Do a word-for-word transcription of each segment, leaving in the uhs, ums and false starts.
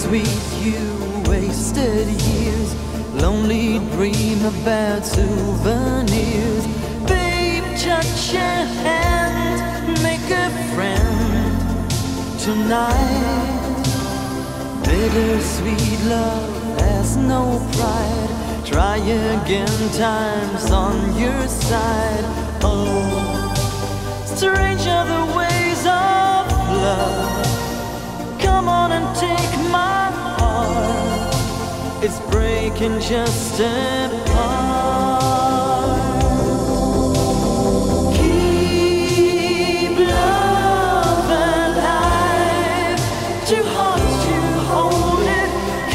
bittersweet, you wasted years. Lonely dream about souvenirs. Babe, touch your hand, make a friend tonight. Bittersweet love has no pride. Try again, time's on your side. Oh, strange are the ways of love. Come on and take my heart. It's breaking just apart. Keep love alive. Two hearts to hold it.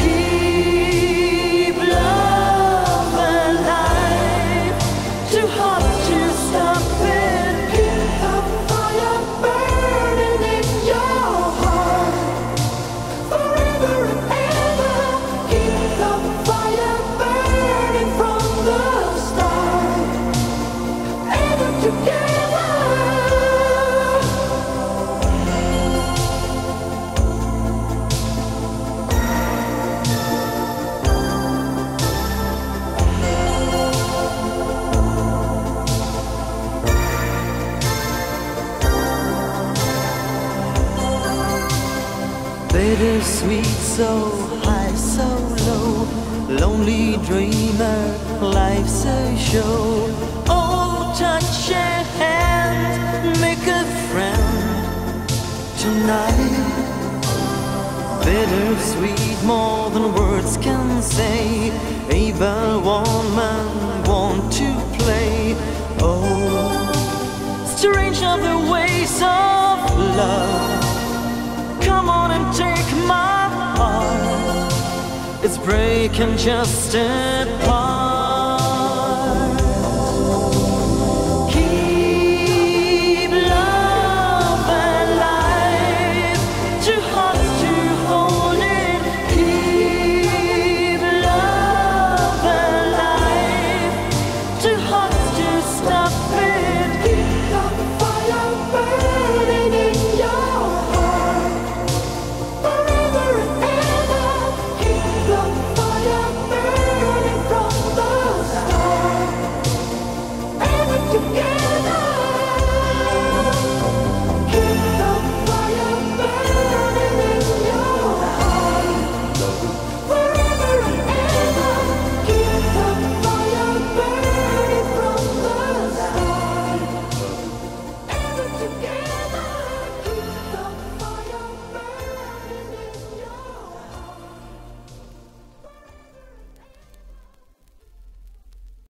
Keep love alive. Two hearts to stop it. Keep the fire burning in your heart forever and ever. Keep the fire burning from the start. Ever together. Bittersweet, so high, so low. Lonely dreamer, life's a show. Oh, touch your hand, make a friend tonight. Bittersweet, more than words can say. Evil woman want to play. Oh, strange are the ways of love. Come on and take my heart. It's breaking just apart.